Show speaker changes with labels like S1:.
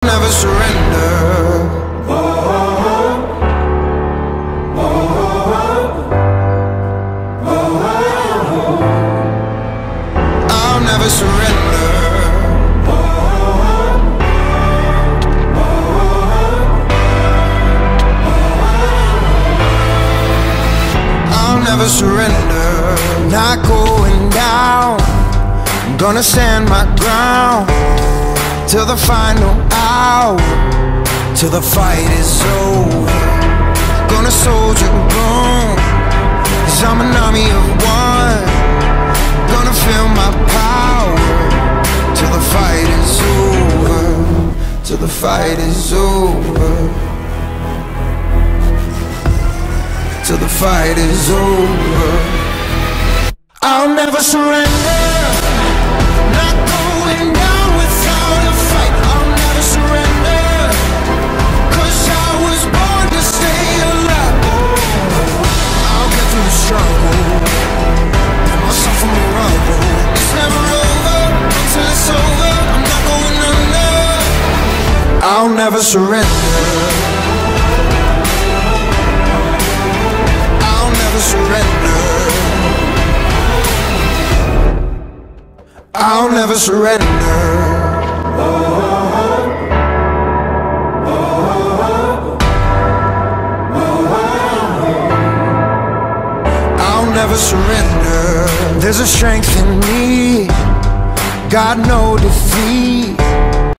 S1: never surrender. I'll never surrender. I'll never surrender. Not going down. I'm gonna stand my ground till the final hour, till the fight is over. Gonna soldier on, 'cause I'm an army of one. Gonna feel my power till the fight is over, till the fight is over, till the fight is over. I'll never surrender. Not going down without a fight. I'll never surrender, 'cause I was born to stay alive. I'll get through the struggle, pick myself from the rubble. It's never over until it's over. I'm not going under. I'll never surrender. I'll never surrender. I'll never surrender. I'll never surrender. There's a strength in me, got no defeat.